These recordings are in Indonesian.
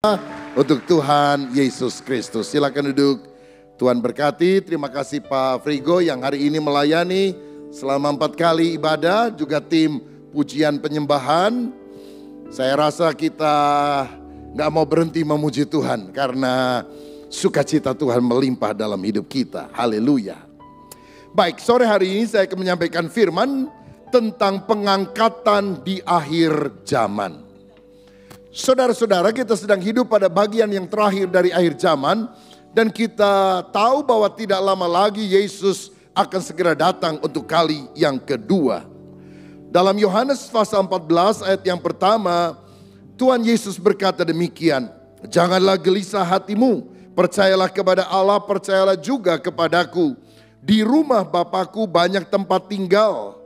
untuk Tuhan Yesus Kristus. Silakan duduk. Tuhan berkati. Terima kasih Pak Frigo yang hari ini melayani selama 4 kali ibadah, juga tim pujian penyembahan. Saya rasa kita gak mau berhenti memuji Tuhan karena sukacita Tuhan melimpah dalam hidup kita. Haleluya. Baik, sore hari ini saya akan menyampaikan firman tentang pengangkatan di akhir zaman. Saudara-saudara, kita sedang hidup pada bagian yang terakhir dari akhir zaman. Dan kita tahu bahwa tidak lama lagi Yesus akan segera datang untuk kali yang kedua. Dalam Yohanes pasal 14 ayat yang pertama, Tuhan Yesus berkata demikian. Janganlah gelisah hatimu, percayalah kepada Allah, percayalah juga kepadaku. Di rumah Bapakku banyak tempat tinggal.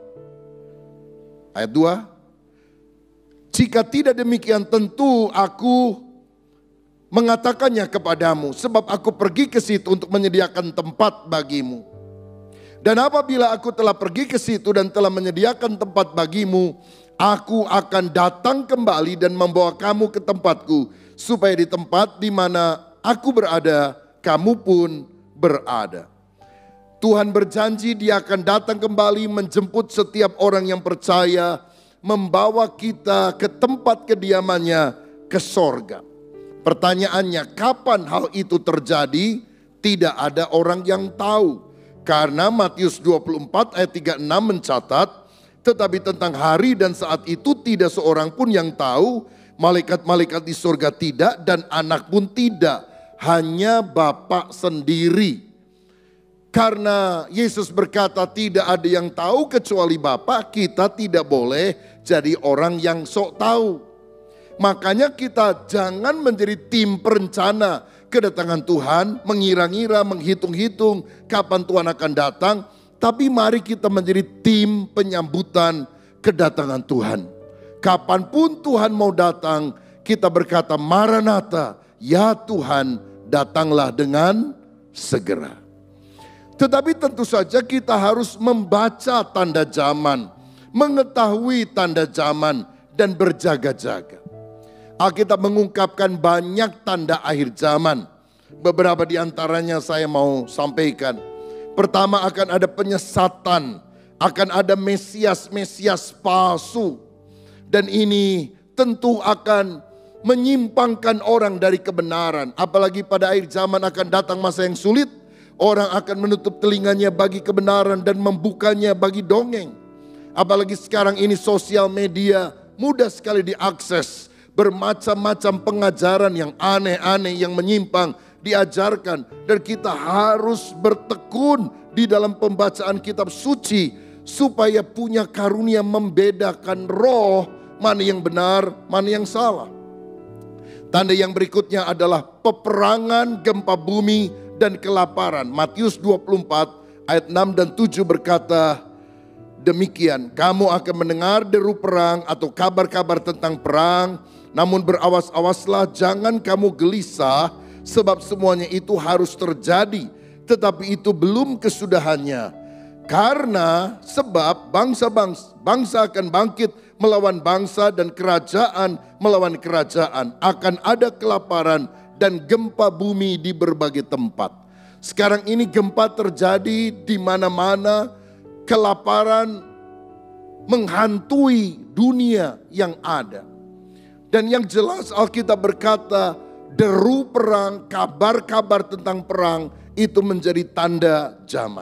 Ayat 2. Jika tidak demikian tentu aku mengatakannya kepadamu. Sebab aku pergi ke situ untuk menyediakan tempat bagimu. Dan apabila aku telah pergi ke situ dan telah menyediakan tempat bagimu, aku akan datang kembali dan membawa kamu ke tempatku. Supaya di tempat di mana aku berada, kamu pun berada. Tuhan berjanji Dia akan datang kembali menjemput setiap orang yang percaya, membawa kita ke tempat kediamannya, ke sorga. Pertanyaannya, kapan hal itu terjadi? Tidak ada orang yang tahu. Karena Matius 24 ayat 36 mencatat, tetapi tentang hari dan saat itu tidak seorang pun yang tahu, malaikat-malaikat di sorga tidak dan anak pun tidak, hanya Bapa sendiri. Karena Yesus berkata tidak ada yang tahu kecuali Bapa, kita tidak boleh jadi orang yang sok tahu. Makanya kita jangan menjadi tim perencana kedatangan Tuhan, mengira-ngira, menghitung-hitung kapan Tuhan akan datang. Tapi mari kita menjadi tim penyambutan kedatangan Tuhan. Kapanpun Tuhan mau datang, kita berkata Maranatha, ya Tuhan datanglah dengan segera. Tetapi tentu saja kita harus membaca tanda zaman, mengetahui tanda zaman dan berjaga-jaga. Alkitab mengungkapkan banyak tanda akhir zaman. Beberapa di antaranya saya mau sampaikan. Pertama, akan ada penyesatan, akan ada mesias-mesias palsu. Dan ini tentu akan menyimpangkan orang dari kebenaran. Apalagi pada akhir zaman akan datang masa yang sulit. Orang akan menutup telinganya bagi kebenaran dan membukanya bagi dongeng. Apalagi sekarang ini sosial media mudah sekali diakses. Bermacam-macam pengajaran yang aneh-aneh, yang menyimpang diajarkan. Dan kita harus bertekun di dalam pembacaan kitab suci. Supaya punya karunia membedakan roh, mana yang benar, mana yang salah. Tanda yang berikutnya adalah peperangan, gempa bumi, dan kelaparan. Matius 24 ayat 6 dan 7 berkata demikian. Kamu akan mendengar deru perang atau kabar-kabar tentang perang. Namun berawas-awaslah, jangan kamu gelisah. Sebab semuanya itu harus terjadi. Tetapi itu belum kesudahannya. Karena sebab bangsa akan bangkit melawan bangsa dan kerajaan melawan kerajaan. Akan ada kelaparan dan gempa bumi di berbagai tempat. Sekarang ini gempa terjadi di mana-mana, kelaparan menghantui dunia yang ada. Dan yang jelas Alkitab berkata, deru perang, kabar-kabar tentang perang itu menjadi tanda zaman.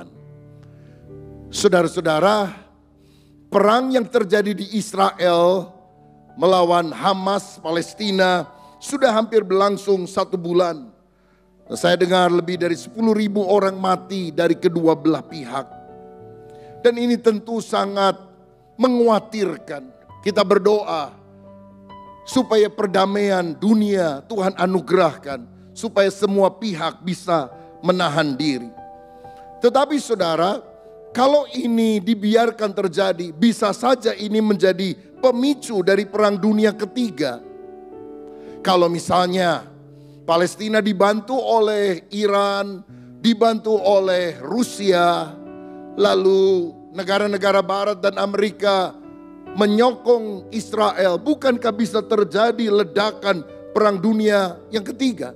Saudara-saudara, perang yang terjadi di Israel melawan Hamas Palestina sudah hampir berlangsung 1 bulan. Saya dengar lebih dari 10.000 orang mati dari kedua belah pihak. Dan ini tentu sangat mengkhawatirkan. Kita berdoa supaya perdamaian dunia Tuhan anugerahkan. Supaya semua pihak bisa menahan diri. Tetapi saudara, kalau ini dibiarkan terjadi, bisa saja ini menjadi pemicu dari perang dunia ketiga. Kalau misalnya Palestina dibantu oleh Iran, dibantu oleh Rusia, lalu negara-negara Barat dan Amerika menyokong Israel, bukankah bisa terjadi ledakan Perang Dunia yang ketiga.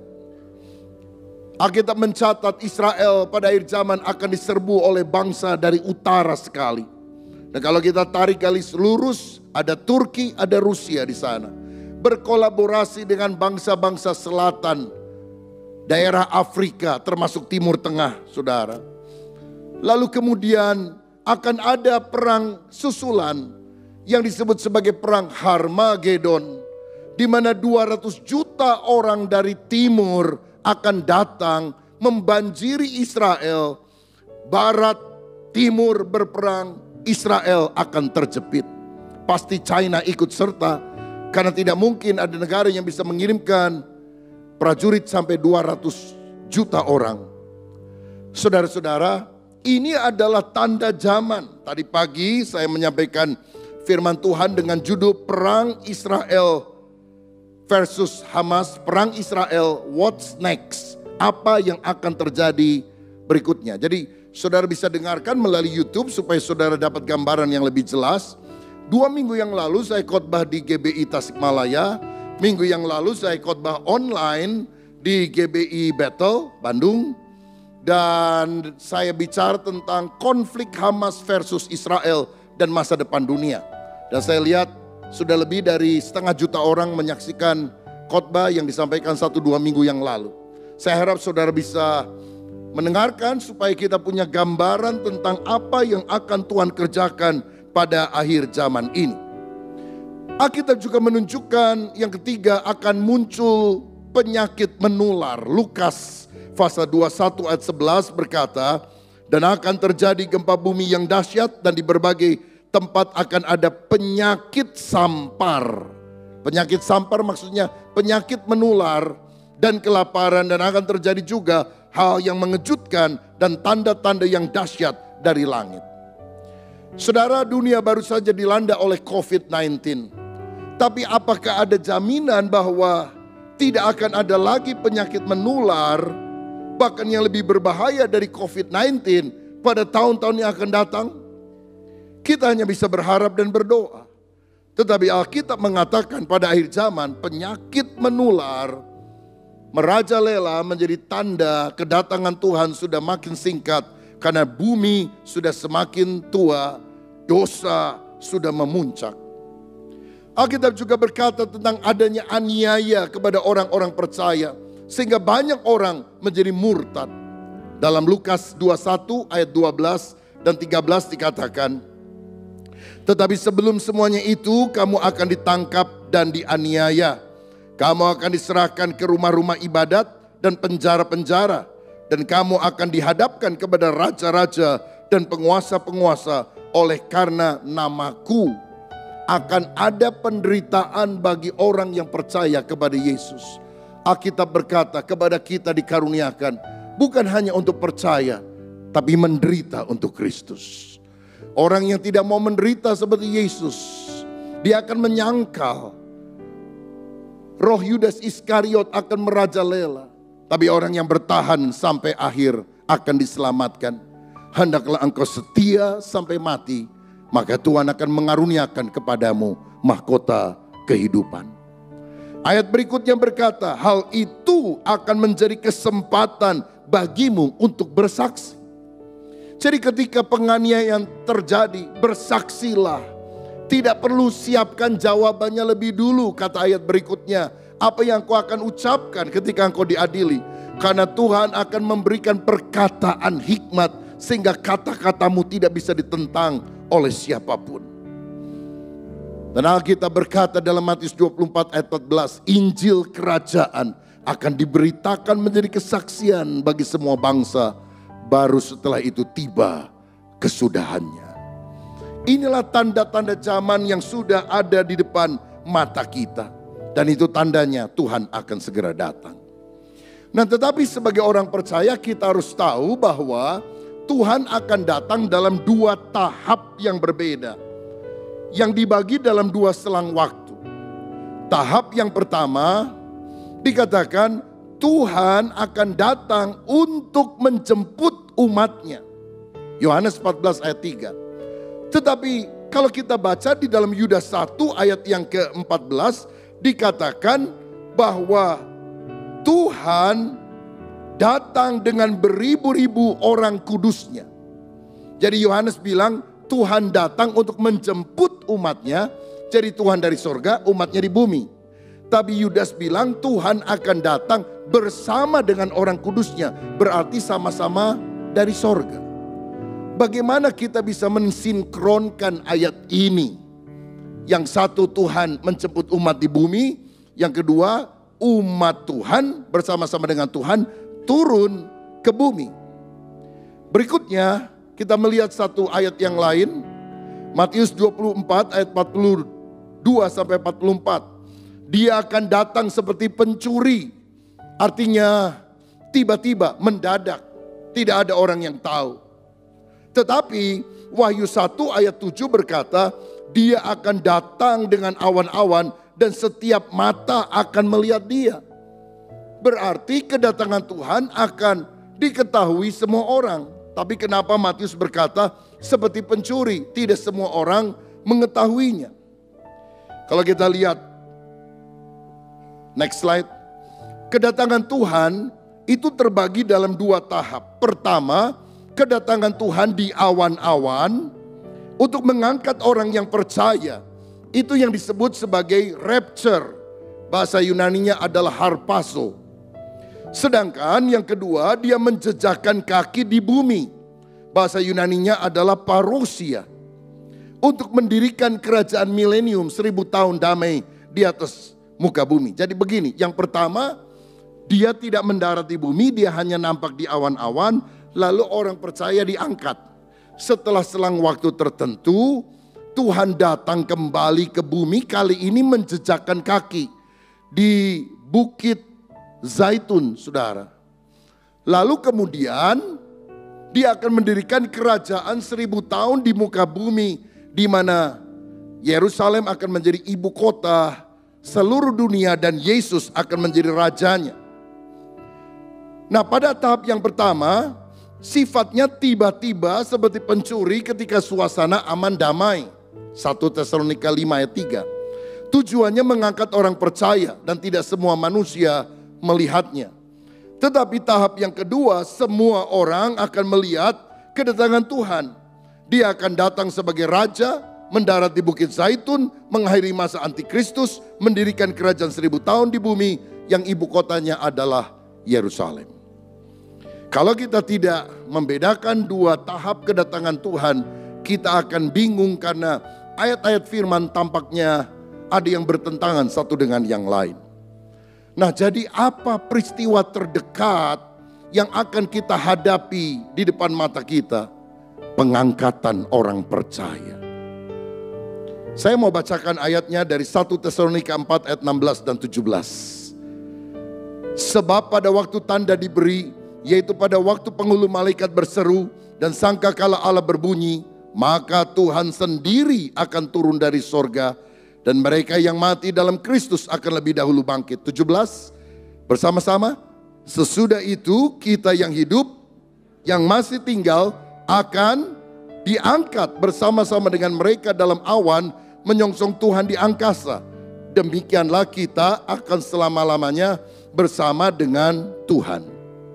Alkitab mencatat Israel pada akhir zaman akan diserbu oleh bangsa dari utara sekali. Dan kalau kita tarik garis lurus, ada Turki, ada Rusia di sana. Berkolaborasi dengan bangsa-bangsa selatan, daerah Afrika termasuk Timur Tengah, saudara. Lalu kemudian akan ada perang susulan yang disebut sebagai perang Harmagedon, di mana 200 juta orang dari timur akan datang membanjiri Israel. Barat, timur berperang, Israel akan terjepit. Pasti China ikut serta, karena tidak mungkin ada negara yang bisa mengirimkan prajurit sampai 200 juta orang. Saudara-saudara, ini adalah tanda zaman. Tadi pagi saya menyampaikan firman Tuhan dengan judul Perang Israel versus Hamas, perang Israel, what's next? Apa yang akan terjadi berikutnya? Jadi saudara bisa dengarkan melalui YouTube supaya saudara dapat gambaran yang lebih jelas. 2 minggu yang lalu saya khotbah di GBI Tasikmalaya. Minggu yang lalu saya khotbah online di GBI Battle, Bandung. Dan saya bicara tentang konflik Hamas versus Israel dan masa depan dunia. Dan saya lihat sudah lebih dari 500 juta orang menyaksikan khotbah yang disampaikan 1-2 minggu yang lalu. Saya harap saudara bisa mendengarkan supaya kita punya gambaran tentang apa yang akan Tuhan kerjakan pada akhir zaman ini. Alkitab juga menunjukkan yang ketiga akan muncul penyakit menular. Lukas pasal 21 ayat 11 berkata, dan akan terjadi gempa bumi yang dahsyat dan di berbagai tempat akan ada penyakit sampar. Penyakit sampar maksudnya penyakit menular dan kelaparan, dan akan terjadi juga hal yang mengejutkan dan tanda-tanda yang dahsyat dari langit. Saudara, dunia baru saja dilanda oleh COVID-19. Tapi apakah ada jaminan bahwa tidak akan ada lagi penyakit menular, bahkan yang lebih berbahaya dari COVID-19 pada tahun-tahun yang akan datang? Kita hanya bisa berharap dan berdoa. Tetapi Alkitab mengatakan pada akhir zaman penyakit menular merajalela menjadi tanda kedatangan Tuhan sudah makin singkat. Karena bumi sudah semakin tua, dosa sudah memuncak. Alkitab juga berkata tentang adanya aniaya kepada orang-orang percaya. Sehingga banyak orang menjadi murtad. Dalam Lukas 21 ayat 12 dan 13 dikatakan, tetapi sebelum semuanya itu kamu akan ditangkap dan dianiaya. Kamu akan diserahkan ke rumah-rumah ibadat dan penjara-penjara. Dan kamu akan dihadapkan kepada raja-raja dan penguasa-penguasa oleh karena namaku. Akan ada penderitaan bagi orang yang percaya kepada Yesus. Alkitab berkata kepada kita dikaruniakan bukan hanya untuk percaya, tapi menderita untuk Kristus. Orang yang tidak mau menderita seperti Yesus, dia akan menyangkal. Roh Yudas Iskariot akan merajalela. Tapi orang yang bertahan sampai akhir akan diselamatkan. Hendaklah engkau setia sampai mati, maka Tuhan akan mengaruniakan kepadamu mahkota kehidupan. Ayat berikutnya berkata, hal itu akan menjadi kesempatan bagimu untuk bersaksi. Jadi ketika penganiayaan terjadi, bersaksilah. Tidak perlu siapkan jawabannya lebih dulu, kata ayat berikutnya. Apa yang kau akan ucapkan ketika engkau diadili. Karena Tuhan akan memberikan perkataan hikmat, sehingga kata-katamu tidak bisa ditentang oleh siapapun. Dan Alkitab berkata dalam Matius 24 ayat 14, Injil kerajaan akan diberitakan menjadi kesaksian bagi semua bangsa. Baru setelah itu tiba kesudahannya. Inilah tanda-tanda zaman yang sudah ada di depan mata kita. Dan itu tandanya Tuhan akan segera datang. Nah, tetapi sebagai orang percaya kita harus tahu bahwa Tuhan akan datang dalam 2 tahap yang berbeda. Yang dibagi dalam 2 selang waktu. Tahap yang pertama dikatakan Tuhan akan datang untuk menjemput umatnya. Yohanes 14 ayat 3. Tetapi kalau kita baca di dalam Yudas 1 ayat yang ke-14 dikatakan bahwa Tuhan datang dengan beribu-ribu orang kudusnya. Jadi Yohanes bilang Tuhan datang untuk menjemput umatnya. Jadi Tuhan dari sorga, umatnya di bumi. Tapi Yudas bilang Tuhan akan datang bersama dengan orang kudusnya. Berarti sama-sama dari sorga. Bagaimana kita bisa mensinkronkan ayat ini? Yang satu, Tuhan menjemput umat di bumi. Yang kedua, umat Tuhan bersama-sama dengan Tuhan turun ke bumi. Berikutnya kita melihat satu ayat yang lain. Matius 24 ayat 42 sampai 44. Dia akan datang seperti pencuri. Artinya tiba-tiba, mendadak. Tidak ada orang yang tahu. Tetapi Wahyu 1 ayat 7 berkata, dia akan datang dengan awan-awan dan setiap mata akan melihat dia. Berarti kedatangan Tuhan akan diketahui semua orang. Tapi kenapa Matius berkata seperti pencuri? Tidak semua orang mengetahuinya. Kalau kita lihat next slide. Kedatangan Tuhan itu terbagi dalam dua tahap. Pertama, kedatangan Tuhan di awan-awan untuk mengangkat orang yang percaya. Itu yang disebut sebagai rapture. Bahasa Yunaninya adalah harpazo. Sedangkan yang kedua, dia menjejakkan kaki di bumi. Bahasa Yunaninya adalah parousia. Untuk mendirikan kerajaan milenium 1000 tahun damai di atas muka bumi. Jadi begini, yang pertama dia tidak mendarat di bumi, dia hanya nampak di awan-awan, lalu orang percaya diangkat. Setelah selang waktu tertentu, Tuhan datang kembali ke bumi, kali ini menjejakkan kaki di Bukit Zaitun, saudara. Lalu kemudian dia akan mendirikan kerajaan 1000 tahun di muka bumi, di mana Yerusalem akan menjadi ibu kota seluruh dunia dan Yesus akan menjadi rajanya. Nah, pada tahap yang pertama, sifatnya tiba-tiba seperti pencuri ketika suasana aman damai. 1 Tesalonika 5 ayat 3. Tujuannya mengangkat orang percaya dan tidak semua manusia melihatnya. Tetapi tahap yang kedua, semua orang akan melihat kedatangan Tuhan. Dia akan datang sebagai raja, mendarat di Bukit Zaitun, mengakhiri masa antikristus, mendirikan kerajaan 1000 tahun di bumi yang ibu kotanya adalah Yerusalem. Kalau kita tidak membedakan dua tahap kedatangan Tuhan, kita akan bingung karena ayat-ayat firman tampaknya ada yang bertentangan satu dengan yang lain. Nah, jadi apa peristiwa terdekat yang akan kita hadapi di depan mata kita? Pengangkatan orang percaya. Saya mau bacakan ayatnya dari 1 Tesalonika 4 ayat 16 dan 17. Sebab pada waktu tanda diberi, yaitu pada waktu penghulu malaikat berseru dan sangkakala Allah berbunyi, maka Tuhan sendiri akan turun dari sorga dan mereka yang mati dalam Kristus akan lebih dahulu bangkit. 17 bersama-sama. Sesudah itu kita yang hidup, yang masih tinggal akan diangkat bersama-sama dengan mereka dalam awan menyongsong Tuhan di angkasa. Demikianlah kita akan selama-lamanya bersama dengan Tuhan.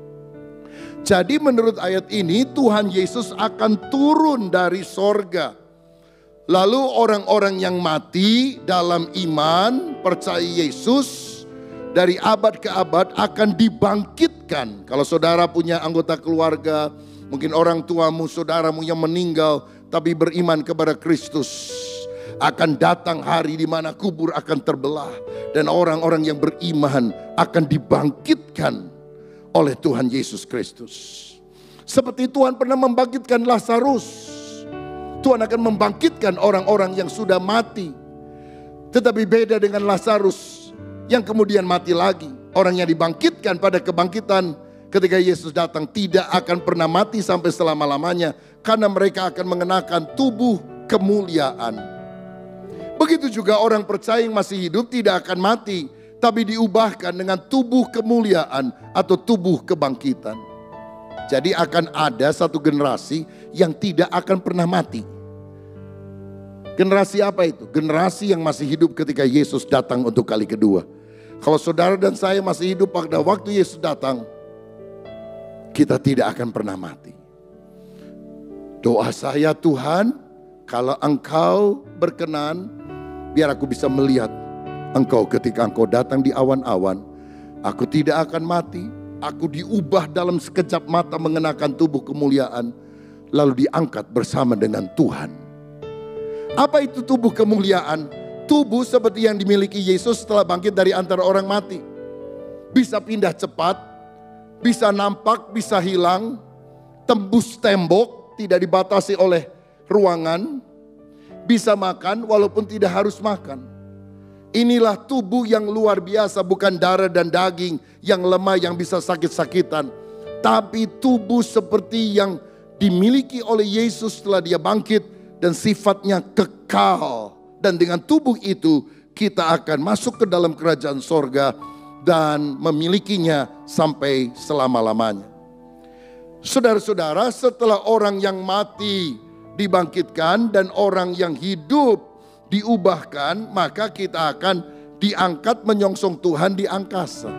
Jadi menurut ayat ini Tuhan Yesus akan turun dari sorga. Lalu orang-orang yang mati dalam iman percaya Yesus dari abad ke abad akan dibangkitkan. Kalau saudara punya anggota keluarga, mungkin orang tuamu, saudaramu yang meninggal tapi beriman kepada Kristus, akan datang hari di mana kubur akan terbelah dan orang-orang yang beriman akan dibangkitkan oleh Tuhan Yesus Kristus. Seperti Tuhan pernah membangkitkan Lazarus, Tuhan akan membangkitkan orang-orang yang sudah mati. Tetapi beda dengan Lazarus yang kemudian mati lagi. Orang yang dibangkitkan pada kebangkitan ketika Yesus datang tidak akan pernah mati sampai selama-lamanya, karena mereka akan mengenakan tubuh kemuliaan. Begitu juga orang percaya yang masih hidup tidak akan mati, tapi diubahkan dengan tubuh kemuliaan atau tubuh kebangkitan. Jadi akan ada satu generasi yang tidak akan pernah mati. Generasi apa itu? Generasi yang masih hidup ketika Yesus datang untuk kali kedua. Kalau saudara dan saya masih hidup pada waktu Yesus datang, kita tidak akan pernah mati. Doa saya, Tuhan, kalau Engkau berkenan, biar aku bisa melihat Engkau ketika Engkau datang di awan-awan. Aku tidak akan mati, aku diubah dalam sekejap mata mengenakan tubuh kemuliaan, lalu diangkat bersama dengan Tuhan. Apa itu tubuh kemuliaan? Tubuh seperti yang dimiliki Yesus setelah bangkit dari antara orang mati. Bisa pindah cepat, bisa nampak, bisa hilang, tembus tembok, tidak dibatasi oleh ruangan, bisa makan walaupun tidak harus makan. Inilah tubuh yang luar biasa, bukan darah dan daging yang lemah yang bisa sakit-sakitan. Tapi tubuh seperti yang dimiliki oleh Yesus setelah dia bangkit dan sifatnya kekal. Dan dengan tubuh itu kita akan masuk ke dalam kerajaan sorga dan memilikinya sampai selama-lamanya. Saudara-saudara, setelah orang yang mati dibangkitkan dan orang yang hidup diubahkan, maka kita akan diangkat menyongsong Tuhan di angkasa.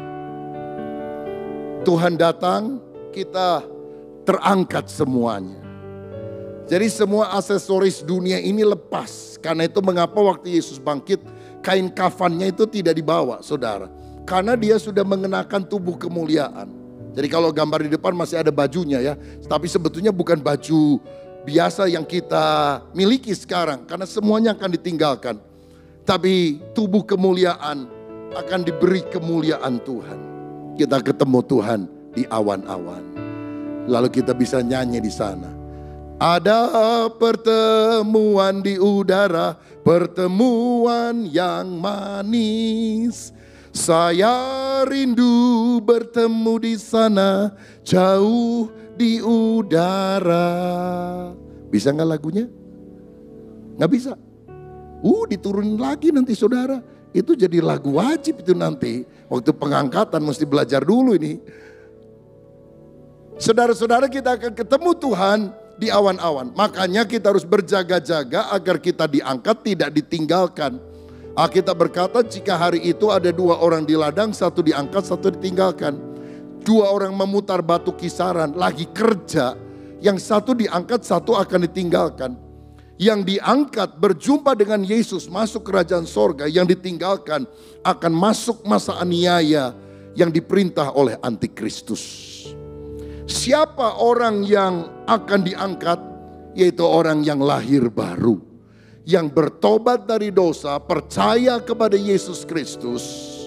Tuhan datang, kita terangkat semuanya. Jadi semua aksesoris dunia ini lepas. Karena itu mengapa waktu Yesus bangkit, kain kafannya itu tidak dibawa, saudara. Karena dia sudah mengenakan tubuh kemuliaan. Jadi kalau gambar di depan masih ada bajunya ya. Tapi sebetulnya bukan baju biasa yang kita miliki sekarang, karena semuanya akan ditinggalkan. Tapi tubuh kemuliaan akan diberi kemuliaan Tuhan. Kita ketemu Tuhan di awan-awan. Lalu kita bisa nyanyi di sana. Ada pertemuan di udara, pertemuan yang manis. Saya rindu bertemu di sana, jauh di udara. Bisa nggak lagunya? Nggak bisa. Diturunin lagi nanti saudara. Itu jadi lagu wajib itu nanti. Waktu pengangkatan mesti belajar dulu ini. Saudara-saudara, kita akan ketemu Tuhan di awan-awan. Makanya kita harus berjaga-jaga agar kita diangkat, tidak ditinggalkan. Alkitab berkata jika hari itu ada 2 orang di ladang, 1 diangkat, 1 ditinggalkan. 2 orang memutar batu kisaran, lagi kerja. Yang 1 diangkat, 1 akan ditinggalkan. Yang diangkat berjumpa dengan Yesus, masuk kerajaan sorga. Yang ditinggalkan akan masuk masa aniaya yang diperintah oleh antikristus. Siapa orang yang akan diangkat? Yaitu orang yang lahir baru. Yang bertobat dari dosa, percaya kepada Yesus Kristus.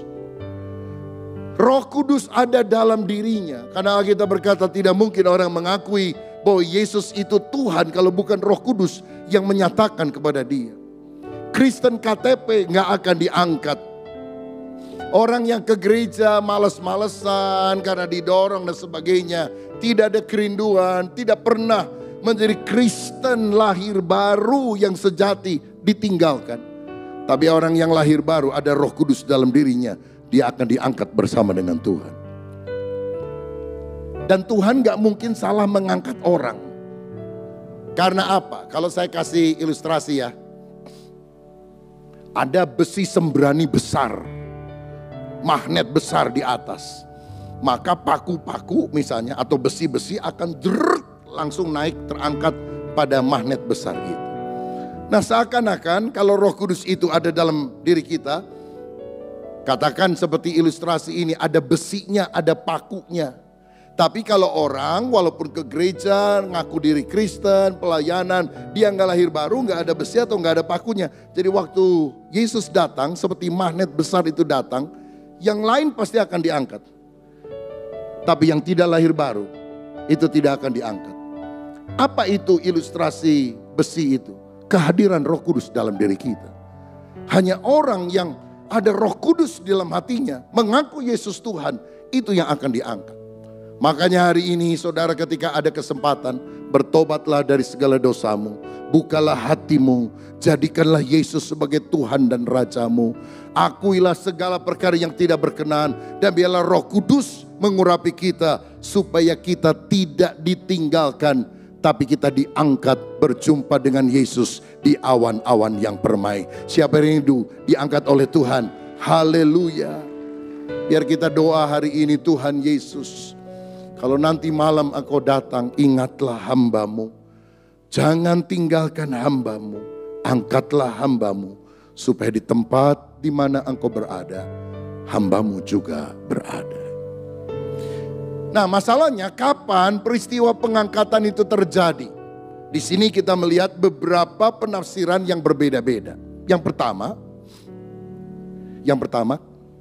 Roh Kudus ada dalam dirinya. Karena kita berkata tidak mungkin orang mengakui bahwa Yesus itu Tuhan kalau bukan Roh Kudus yang menyatakan kepada dia. Kristen KTP gak akan diangkat. Orang yang ke gereja males-malesan karena didorong dan sebagainya. Tidak ada kerinduan, tidak pernah menjadi Kristen lahir baru yang sejati, ditinggalkan. Tapi orang yang lahir baru ada Roh Kudus dalam dirinya, dia akan diangkat bersama dengan Tuhan. Dan Tuhan gak mungkin salah mengangkat orang. Karena apa? Kalau saya kasih ilustrasi ya. Ada besi sembrani besar, magnet besar di atas. Maka paku-paku misalnya atau besi-besi akan langsung naik terangkat pada magnet besar itu. Nah seakan-akan kalau Roh Kudus itu ada dalam diri kita, katakan seperti ilustrasi ini, ada besinya, ada pakunya. Tapi kalau orang walaupun ke gereja, ngaku diri Kristen, pelayanan, dia nggak lahir baru, nggak ada besi atau nggak ada pakunya. Jadi waktu Yesus datang seperti magnet besar itu datang, yang lain pasti akan diangkat. Tapi yang tidak lahir baru itu tidak akan diangkat. Apa itu ilustrasi besi itu? Kehadiran Roh Kudus dalam diri kita. Hanya orang yang ada Roh Kudus di dalam hatinya, mengaku Yesus Tuhan, itu yang akan diangkat. Makanya hari ini saudara ketika ada kesempatan, bertobatlah dari segala dosamu. Bukalah hatimu, jadikanlah Yesus sebagai Tuhan dan Rajamu. Akuilah segala perkara yang tidak berkenan dan biarlah Roh Kudus mengurapi kita supaya kita tidak ditinggalkan, tapi kita diangkat berjumpa dengan Yesus di awan-awan yang permai. Siapa yang rindu diangkat oleh Tuhan? Haleluya. Biar kita doa hari ini, Tuhan Yesus, kalau nanti malam Engkau datang, ingatlah hamba-Mu. Jangan tinggalkan hamba-Mu, angkatlah hamba-Mu, supaya di tempat di mana Engkau berada, hamba-Mu juga berada. Nah, masalahnya kapan peristiwa pengangkatan itu terjadi? Di sini kita melihat beberapa penafsiran yang berbeda-beda. Yang pertama,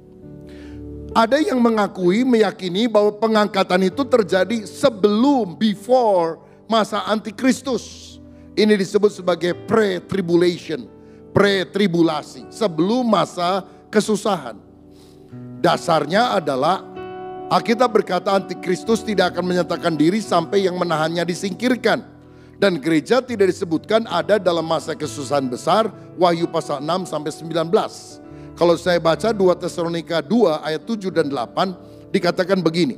ada yang meyakini bahwa pengangkatan itu terjadi sebelum, before masa antikristus. Ini disebut sebagai pre-tribulation, pre-tribulasi, sebelum masa kesusahan. Dasarnya adalah Alkitab berkata antikristus tidak akan menyatakan diri sampai yang menahannya disingkirkan. Dan gereja tidak disebutkan ada dalam masa kesusahan besar, Wahyu pasal 6 sampai 19. Kalau saya baca 2 Tesalonika 2 ayat 7 dan 8 dikatakan begini.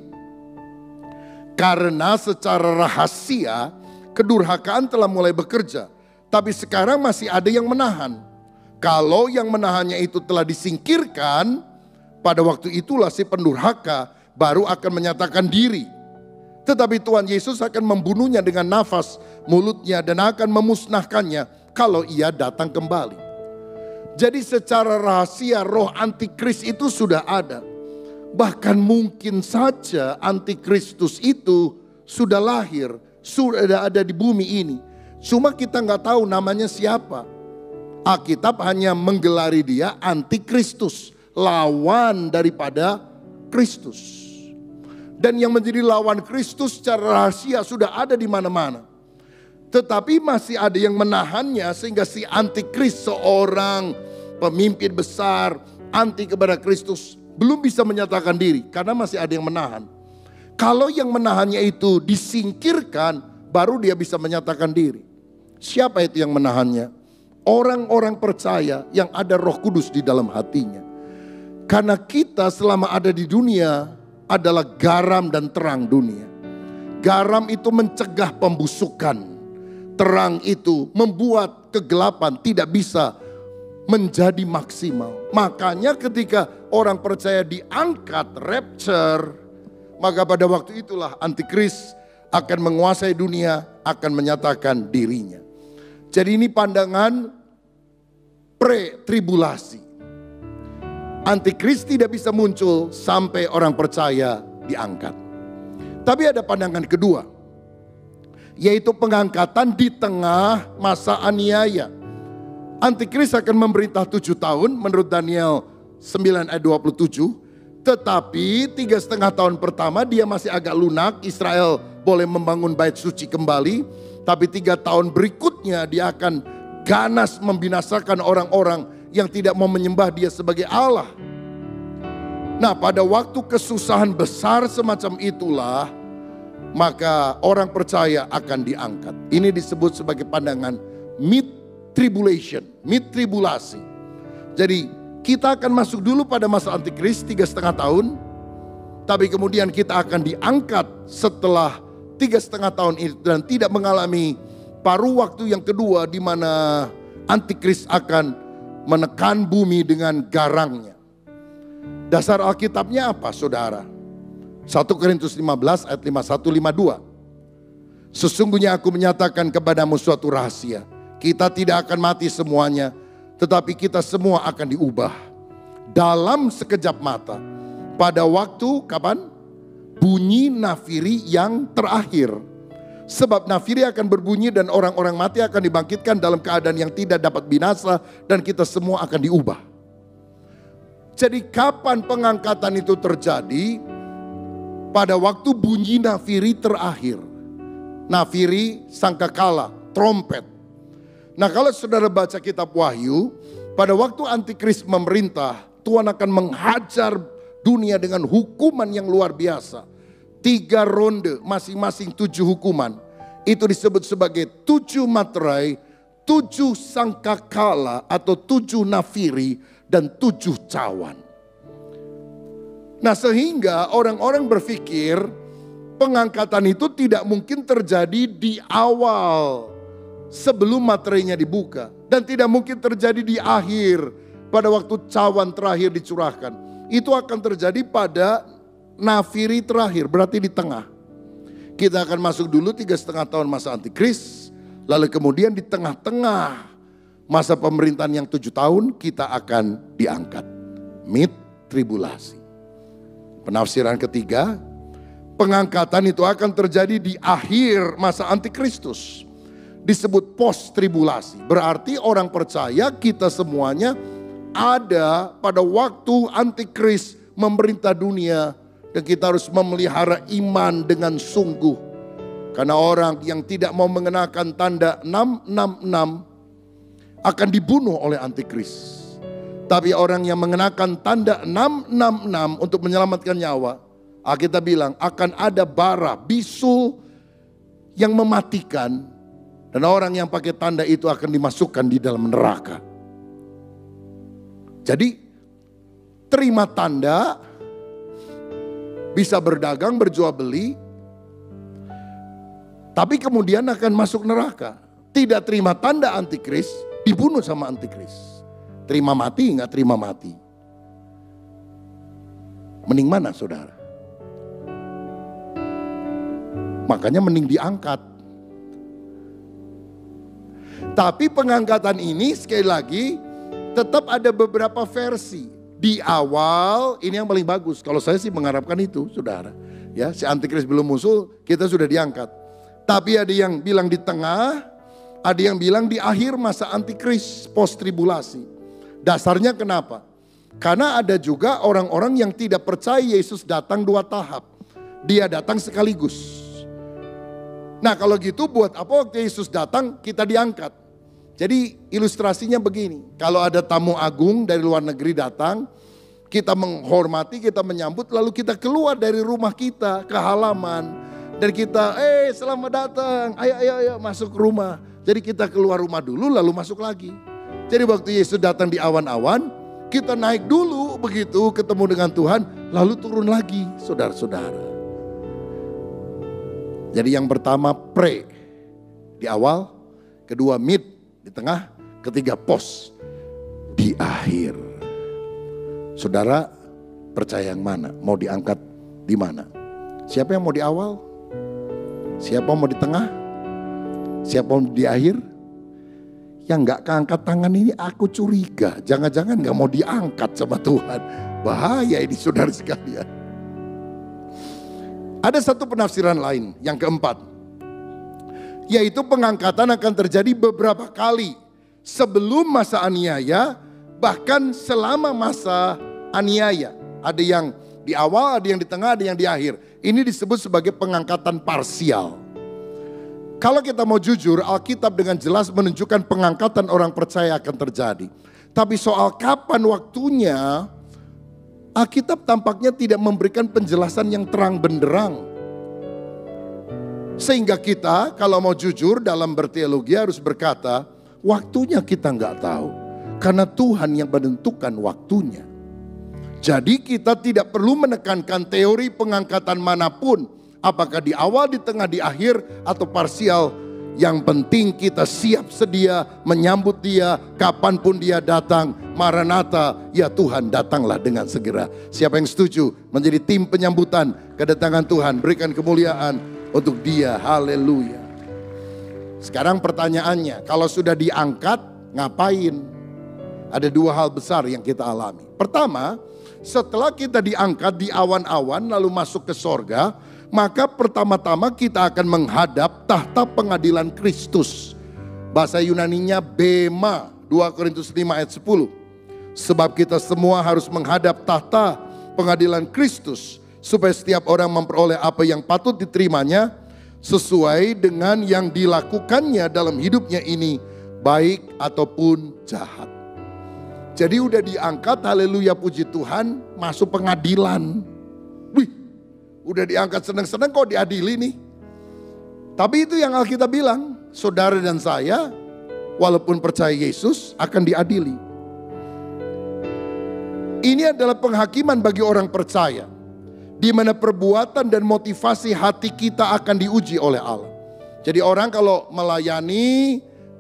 Karena secara rahasia kedurhakaan telah mulai bekerja, tapi sekarang masih ada yang menahan. Kalau yang menahannya itu telah disingkirkan, pada waktu itulah si pendurhaka baru akan menyatakan diri. Tetapi Tuhan Yesus akan membunuhnya dengan nafas mulutnya dan akan memusnahkannya kalau ia datang kembali. Jadi secara rahasia roh antikris itu sudah ada. Bahkan mungkin saja antikristus itu sudah lahir, sudah ada di bumi ini. Cuma kita nggak tahu namanya siapa. Alkitab hanya menggelari dia antikristus, lawan daripada Kristus. Dan yang menjadi lawan Kristus secara rahasia sudah ada di mana-mana. Tetapi masih ada yang menahannya sehingga si antikris, seorang pemimpin besar anti kepada Kristus, belum bisa menyatakan diri karena masih ada yang menahan. Kalau yang menahannya itu disingkirkan, baru dia bisa menyatakan diri. Siapa itu yang menahannya? Orang-orang percaya yang ada Roh Kudus di dalam hatinya. Karena kita selama ada di dunia adalah garam dan terang dunia. Garam itu mencegah pembusukan. Terang itu membuat kegelapan tidak bisa menjadi maksimal. Makanya ketika orang percaya diangkat, rapture, maka pada waktu itulah antikris akan menguasai dunia, akan menyatakan dirinya. Jadi ini pandangan pre-tribulasi. Antikris tidak bisa muncul sampai orang percaya diangkat. Tapi ada pandangan kedua, yaitu pengangkatan di tengah masa aniaya. Antikris akan memerintah 7 tahun menurut Daniel 9 ayat 27. Tetapi 3,5 tahun pertama dia masih agak lunak. Israel boleh membangun bait suci kembali. Tapi 3 tahun berikutnya dia akan ganas membinasakan orang-orang yang tidak mau menyembah dia sebagai Allah. Nah, pada waktu kesusahan besar semacam itulah, maka orang percaya akan diangkat. Ini disebut sebagai pandangan mid-tribulation, mid-tribulasi. Jadi kita akan masuk dulu pada masa antikris 3,5 tahun. Tapi kemudian kita akan diangkat setelah 3,5 tahun itu dan tidak mengalami paruh waktu yang kedua di mana antikris akan menekan bumi dengan garangnya. Dasar Alkitabnya apa, saudara? 1 Korintus 15 ayat 51-52. Sesungguhnya aku menyatakan kepadamu suatu rahasia. Kita tidak akan mati semuanya, tetapi kita semua akan diubah dalam sekejap mata. Pada waktu kapan? Bunyi nafiri yang terakhir. Sebab nafiri akan berbunyi dan orang-orang mati akan dibangkitkan dalam keadaan yang tidak dapat binasa dan kita semua akan diubah. Jadi kapan pengangkatan itu terjadi? Pada waktu bunyi nafiri terakhir. Nafiri sangkakala, trompet. Nah, kalau saudara baca kitab Wahyu, pada waktu antikris memerintah, Tuhan akan menghajar dunia dengan hukuman yang luar biasa. 3 ronde, masing-masing 7 hukuman. Itu disebut sebagai 7 materai, 7 sangkakala atau 7 nafiri dan 7 cawan. Nah, sehingga orang-orang berpikir pengangkatan itu tidak mungkin terjadi di awal sebelum materainya dibuka. Dan tidak mungkin terjadi di akhir pada waktu cawan terakhir dicurahkan. itu akan terjadi pada nafiri terakhir, berarti di tengah. Kita akan masuk dulu 3,5 tahun masa antikris, lalu kemudian di tengah-tengah masa pemerintahan yang 7 tahun kita akan diangkat. Mid tribulasi. Penafsiran ketiga, pengangkatan itu akan terjadi di akhir masa antikristus. Disebut post tribulasi. Berarti orang percaya kita semuanya ada pada waktu antikris memerintah dunia. Dan kita harus memelihara iman dengan sungguh. Karena orang yang tidak mau mengenakan tanda 666 akan dibunuh oleh antikris. Tapi orang yang mengenakan tanda 666 untuk menyelamatkan nyawa, Alkitab bilang akan ada bara, bisul yang mematikan. Dan orang yang pakai tanda itu akan dimasukkan di dalam neraka. Jadi terima tanda, bisa berdagang, berjual beli, tapi kemudian akan masuk neraka. Tidak terima tanda antikris, dibunuh sama antikris. Terima mati, nggak terima mati. Mending mana saudara? Makanya mending diangkat. Tapi pengangkatan ini sekali lagi tetap ada beberapa versi. Di awal ini yang paling bagus. Kalau saya sih mengharapkan itu, saudara. Ya, si antikris belum muncul, kita sudah diangkat. Tapi ada yang bilang di tengah, ada yang bilang di akhir masa antikris, post tribulasi. Dasarnya kenapa? Karena ada juga orang-orang yang tidak percaya Yesus datang 2 tahap. Dia datang sekaligus. Nah, kalau gitu buat apa waktu Yesus datang kita diangkat? Jadi ilustrasinya begini, kalau ada tamu agung dari luar negeri datang, kita menghormati, kita menyambut, lalu kita keluar dari rumah kita ke halaman. Dan kita, selamat datang, ayo masuk rumah. Jadi kita keluar rumah dulu lalu masuk lagi. Jadi waktu Yesus datang di awan-awan, kita naik dulu begitu ketemu dengan Tuhan, lalu turun lagi saudara-saudara. Jadi yang pertama pre, di awal, kedua mid, di tengah, ketiga pos, di akhir. Saudara percaya yang mana? Mau diangkat di mana? Siapa yang mau di awal? Siapa mau di tengah? Siapa mau di akhir? Yang gak keangkat tangan ini aku curiga. Jangan-jangan gak mau diangkat sama Tuhan. Bahaya ini saudara sekalian. Ada satu penafsiran lain, yang keempat. Yaitu pengangkatan akan terjadi beberapa kali sebelum masa aniaya, bahkan selama masa aniaya. Ada yang di awal, ada yang di tengah, ada yang di akhir. Ini disebut sebagai pengangkatan parsial. Kalau kita mau jujur, Alkitab dengan jelas menunjukkan pengangkatan orang percaya akan terjadi. Tapi soal kapan waktunya, Alkitab tampaknya tidak memberikan penjelasan yang terang benderang. Sehingga kita kalau mau jujur dalam berteologi harus berkata, waktunya kita nggak tahu. Karena Tuhan yang menentukan waktunya. Jadi kita tidak perlu menekankan teori pengangkatan manapun. Apakah di awal, di tengah, di akhir, atau parsial. Yang penting kita siap sedia menyambut dia kapanpun dia datang. Maranatha, ya Tuhan datanglah dengan segera. Siapa yang setuju menjadi tim penyambutan kedatangan Tuhan, berikan kemuliaan untuk dia, haleluya. Sekarang pertanyaannya, kalau sudah diangkat, ngapain? Ada 2 hal besar yang kita alami. Pertama, setelah kita diangkat di awan-awan lalu masuk ke sorga, maka pertama-tama kita akan menghadap tahta pengadilan Kristus. Bahasa Yunaninya bema, 2 Korintus 5 ayat 10. Sebab kita semua harus menghadap tahta pengadilan Kristus, supaya setiap orang memperoleh apa yang patut diterimanya sesuai dengan yang dilakukannya dalam hidupnya ini, baik ataupun jahat. Jadi udah diangkat, haleluya puji Tuhan, masuk pengadilan. Wih, udah diangkat senang-senang kok diadili nih. Tapi itu yang Alkitab bilang, saudara dan saya walaupun percaya Yesus akan diadili. Ini adalah penghakiman bagi orang percaya. Di mana perbuatan dan motivasi hati kita akan diuji oleh Allah. Jadi orang kalau melayani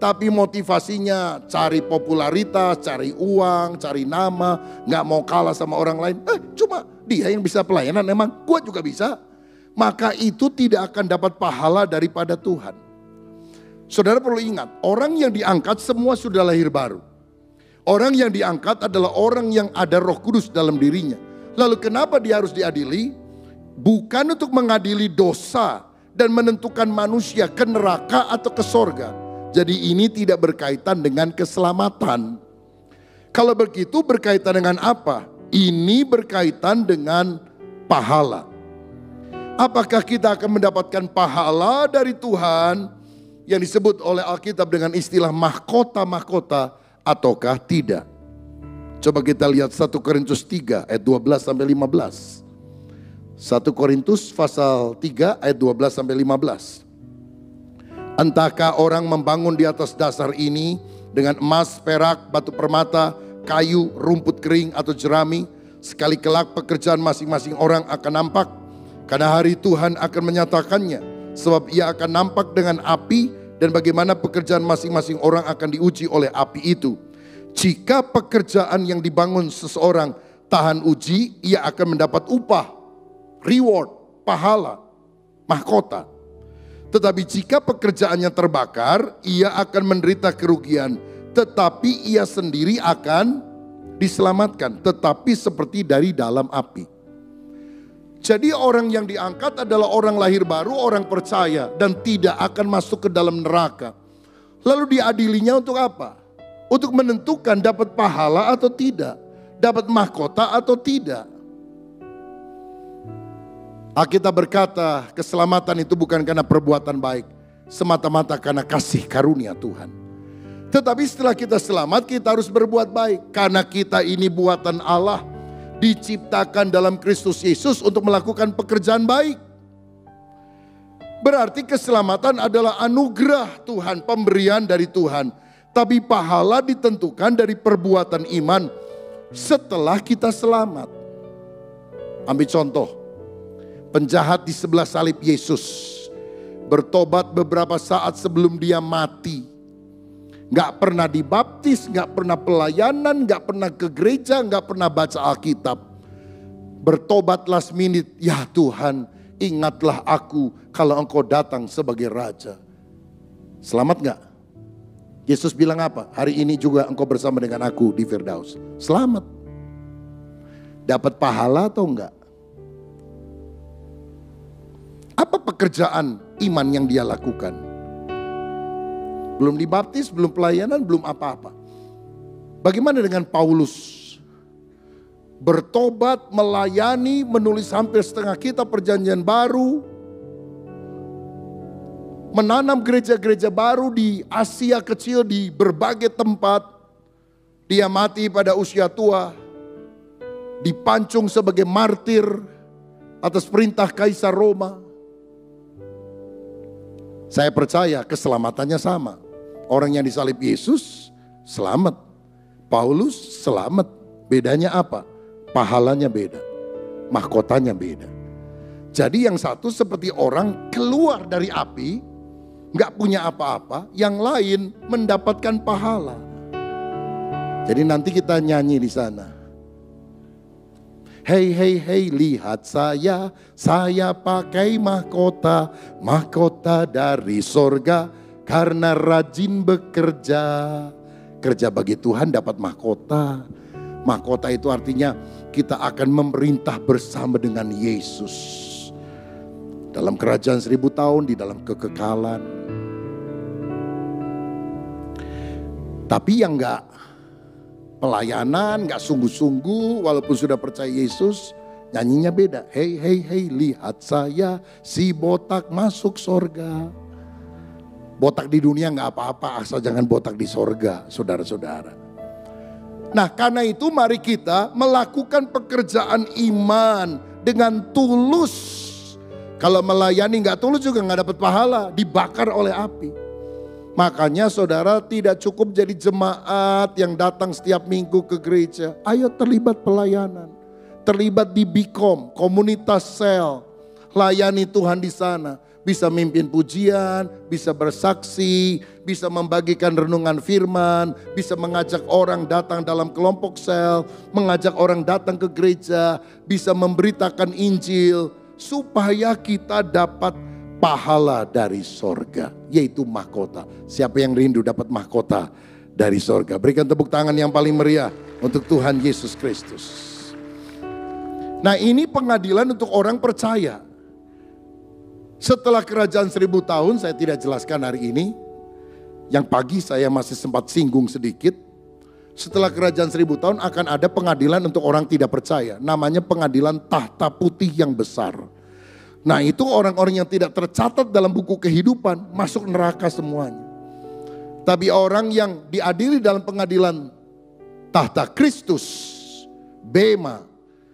Tapi motivasinya cari popularitas, cari uang, cari nama, gak mau kalah sama orang lain. Cuma dia yang bisa pelayanan, emang gua juga bisa. Maka itu tidak akan dapat pahala daripada Tuhan. Saudara perlu ingat, orang yang diangkat semua sudah lahir baru. Orang yang diangkat adalah orang yang ada Roh Kudus dalam dirinya. Lalu kenapa dia harus diadili? Bukan untuk mengadili dosa dan menentukan manusia ke neraka atau ke sorga. Jadi ini tidak berkaitan dengan keselamatan. Kalau begitu berkaitan dengan apa? Ini berkaitan dengan pahala. Apakah kita akan mendapatkan pahala dari Tuhan yang disebut oleh Alkitab dengan istilah mahkota-mahkota ataukah tidak? Coba kita lihat 1 Korintus 3 ayat 12 sampai 15. 1 Korintus pasal 3 ayat 12 sampai 15. Entahkah orang membangun di atas dasar ini dengan emas, perak, batu permata, kayu, rumput kering atau jerami, sekali kelak pekerjaan masing-masing orang akan nampak. Karena hari Tuhan akan menyatakannya, sebab ia akan nampak dengan api dan bagaimana pekerjaan masing-masing orang akan diuji oleh api itu. Jika pekerjaan yang dibangun seseorang tahan uji, ia akan mendapat upah, reward, pahala, mahkota. Tetapi jika pekerjaannya terbakar, ia akan menderita kerugian, tetapi ia sendiri akan diselamatkan, tetapi seperti dari dalam api. Jadi orang yang diangkat adalah orang lahir baru, orang percaya dan tidak akan masuk ke dalam neraka. Lalu diadilinya untuk apa? Untuk menentukan dapat pahala atau tidak, dapat mahkota atau tidak. Alkitab berkata, keselamatan itu bukan karena perbuatan baik, semata-mata karena kasih karunia Tuhan. Tetapi setelah kita selamat, kita harus berbuat baik, karena kita ini buatan Allah, diciptakan dalam Kristus Yesus untuk melakukan pekerjaan baik. Berarti keselamatan adalah anugerah Tuhan, pemberian dari Tuhan. Tapi pahala ditentukan dari perbuatan iman setelah kita selamat. Ambil contoh, penjahat di sebelah salib Yesus bertobat beberapa saat sebelum dia mati. Gak pernah dibaptis, gak pernah pelayanan, gak pernah ke gereja, gak pernah baca Alkitab. Bertobat last minute, ya Tuhan ingatlah aku kalau engkau datang sebagai Raja. Selamat gak? Yesus bilang apa? Hari ini juga engkau bersama dengan aku di Firdaus. Selamat. Dapat pahala atau enggak? Apa pekerjaan iman yang dia lakukan? Belum dibaptis, belum pelayanan, belum apa-apa. Bagaimana dengan Paulus? Bertobat, melayani, menulis hampir setengah kitab perjanjian baru. Menanam gereja-gereja baru di Asia kecil, di berbagai tempat. Dia mati pada usia tua. Dipancung sebagai martir atas perintah Kaisar Roma. Saya percaya keselamatannya sama. Orang yang disalib Yesus selamat. Paulus selamat. Bedanya apa? Pahalanya beda. Mahkotanya beda. Jadi yang satu seperti orang keluar dari api, gak punya apa-apa. Yang lain mendapatkan pahala. Jadi nanti kita nyanyi di sana. Hey, hey, hey, lihat saya pakai mahkota, mahkota dari sorga, karena rajin bekerja. Kerja bagi Tuhan dapat mahkota. Mahkota itu artinya kita akan memerintah bersama dengan Yesus. Dalam kerajaan 1000 tahun, di dalam kekekalan. Tapi yang gak pelayanan, gak sungguh-sungguh walaupun sudah percaya Yesus, nyanyinya beda. Hey, hey, hey, lihat saya, si botak masuk sorga. Botak di dunia gak apa-apa, asal jangan botak di sorga, saudara-saudara. Nah, karena itu mari kita melakukan pekerjaan iman dengan tulus. Kalau melayani gak tulus juga gak dapat pahala, dibakar oleh api. Makanya saudara tidak cukup jadi jemaat yang datang setiap minggu ke gereja. Ayo terlibat pelayanan. Terlibat di Bikom, komunitas sel. Layani Tuhan di sana. bisa mimpin pujian, bisa bersaksi, bisa membagikan renungan firman, bisa mengajak orang datang dalam kelompok sel, mengajak orang datang ke gereja, bisa memberitakan Injil, supaya kita dapat pahala dari sorga, yaitu mahkota. Siapa yang rindu dapat mahkota dari sorga? Berikan tepuk tangan yang paling meriah untuk Tuhan Yesus Kristus. Nah, ini pengadilan untuk orang percaya. Setelah kerajaan 1000 tahun, saya tidak jelaskan hari ini. Yang pagi saya masih sempat singgung sedikit. Setelah kerajaan 1000 tahun akan ada pengadilan untuk orang tidak percaya. Namanya pengadilan tahta putih yang besar. Nah, itu orang-orang yang tidak tercatat dalam buku kehidupan masuk neraka semuanya. Tapi orang yang diadili dalam pengadilan tahta Kristus, Bema,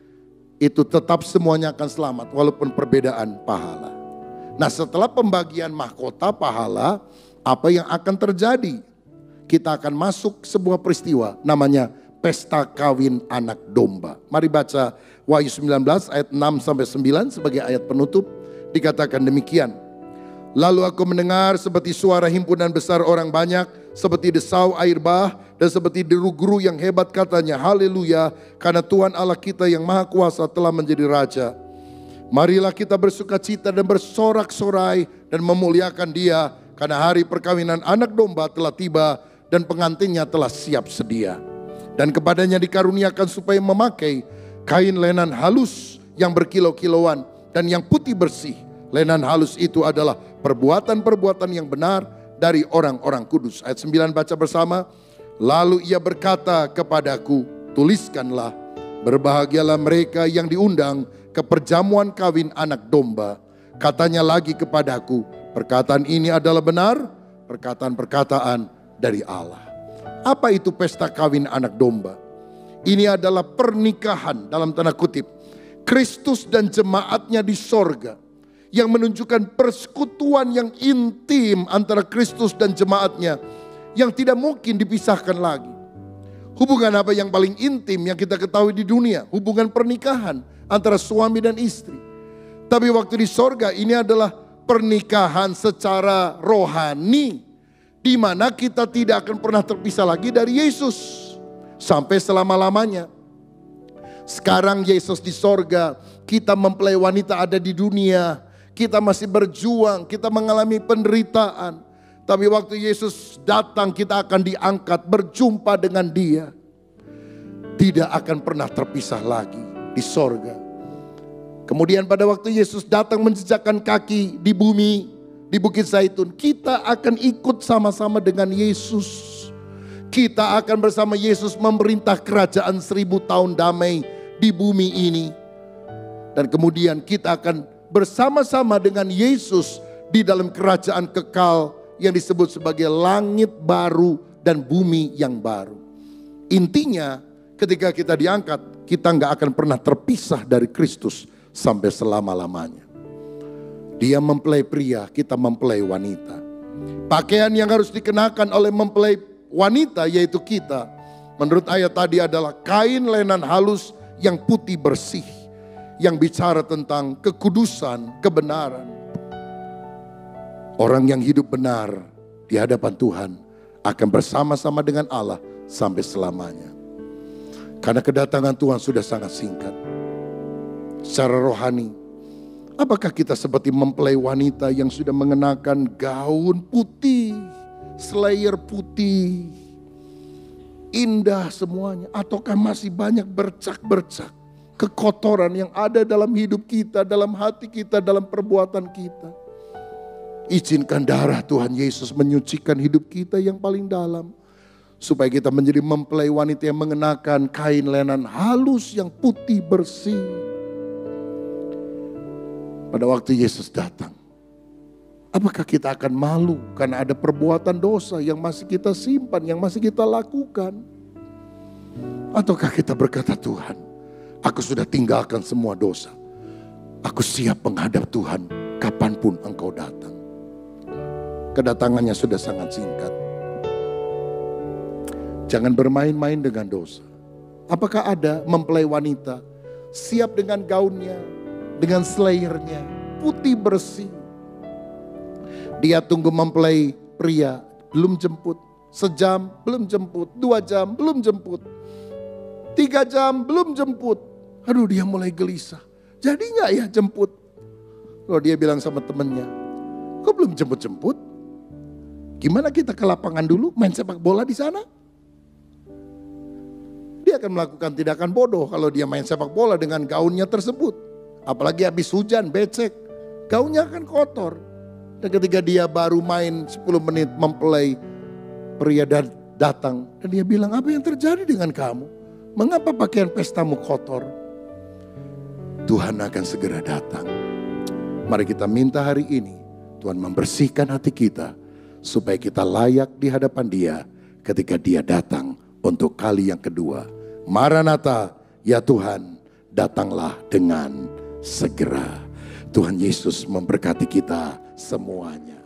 itu tetap semuanya akan selamat walaupun perbedaan pahala. Nah, setelah pembagian mahkota pahala, apa yang akan terjadi? Kita akan masuk sebuah peristiwa namanya pesta kawin anak domba. Mari baca Wahyu 19 ayat 6 sampai 9 sebagai ayat penutup. Dikatakan demikian. Lalu aku mendengar seperti suara himpunan besar orang banyak, seperti desau air bah, dan seperti deru guru yang hebat, katanya, haleluya, karena Tuhan Allah kita yang maha kuasa telah menjadi raja. Marilah kita bersuka cita dan bersorak-sorai dan memuliakan Dia, karena hari perkawinan anak domba telah tiba dan pengantinnya telah siap sedia. Dan kepadanya dikaruniakan supaya memakai kain lenan halus yang berkilau-kilauan dan yang putih bersih. Lenan halus itu adalah perbuatan-perbuatan yang benar dari orang-orang kudus. Ayat 9 baca bersama. Lalu ia berkata kepadaku, tuliskanlah, berbahagialah mereka yang diundang ke perjamuan kawin anak domba. Katanya lagi kepadaku, perkataan ini adalah benar, perkataan-perkataan dari Allah. Apa itu pesta kawin anak domba? Ini adalah pernikahan dalam tanda kutip Kristus dan jemaatnya di sorga, yang menunjukkan persekutuan yang intim antara Kristus dan jemaatnya yang tidak mungkin dipisahkan lagi. Hubungan apa yang paling intim yang kita ketahui di dunia? Hubungan pernikahan antara suami dan istri. Tapi waktu di sorga ini adalah pernikahan secara rohani, di mana kita tidak akan pernah terpisah lagi dari Yesus sampai selama-lamanya. Sekarang Yesus di sorga, kita mempelai wanita ada di dunia. Kita masih berjuang, kita mengalami penderitaan. Tapi waktu Yesus datang, kita akan diangkat berjumpa dengan Dia. Tidak akan pernah terpisah lagi di sorga. Kemudian pada waktu Yesus datang menjejakkan kaki di bumi, di Bukit Zaitun, kita akan ikut sama-sama dengan Yesus. Kita akan bersama Yesus memerintah kerajaan 1000 tahun damai di bumi ini. Dan kemudian kita akan bersama-sama dengan Yesus di dalam kerajaan kekal yang disebut sebagai langit baru dan bumi yang baru. Intinya ketika kita diangkat, kita nggak akan pernah terpisah dari Kristus sampai selama-lamanya. Dia mempelai pria, kita mempelai wanita. Pakaian yang harus dikenakan oleh mempelai wanita yaitu kita, menurut ayat tadi adalah kain lenan halus yang putih bersih, yang bicara tentang kekudusan, kebenaran. Orang yang hidup benar di hadapan Tuhan akan bersama-sama dengan Allah sampai selamanya. Karena kedatangan Tuhan sudah sangat singkat. Secara rohani, apakah kita seperti mempelai wanita yang sudah mengenakan gaun putih, slayer putih, indah semuanya? Ataukah masih banyak bercak-bercak kekotoran yang ada dalam hidup kita, dalam hati kita, dalam perbuatan kita? Izinkan darah Tuhan Yesus menyucikan hidup kita yang paling dalam, supaya kita menjadi mempelai wanita yang mengenakan kain lenan halus yang putih bersih. Pada waktu Yesus datang, apakah kita akan malu karena ada perbuatan dosa yang masih kita simpan, yang masih kita lakukan? Ataukah kita berkata, Tuhan, aku sudah tinggalkan semua dosa. Aku siap menghadap Tuhan kapanpun Engkau datang. Kedatangannya sudah sangat singkat. Jangan bermain-main dengan dosa. Apakah ada mempelai wanita siap dengan gaunnya, dengan slayernya, putih bersih, Dia tunggu mempelai pria, belum jemput. Sejam, belum jemput. 2 jam, belum jemput. 3 jam, belum jemput. Aduh, dia mulai gelisah. Jadi gak ya jemput? Lalu dia bilang sama temennya, kok belum jemput-jemput? Gimana kita ke lapangan dulu main sepak bola di sana? Dia akan melakukan tindakan bodoh kalau dia main sepak bola dengan gaunnya tersebut. Apalagi habis hujan, becek. Gaunnya akan kotor. Dan ketika dia baru main 10 menit mempelai pria datang. Dan dia bilang, apa yang terjadi dengan kamu? Mengapa pakaian pestamu kotor? Tuhan akan segera datang. Mari kita minta hari ini Tuhan membersihkan hati kita supaya kita layak di hadapan Dia ketika Dia datang untuk kali yang kedua. Maranatha, ya Tuhan, datanglah dengan segera. Tuhan Yesus memberkati kita semuanya.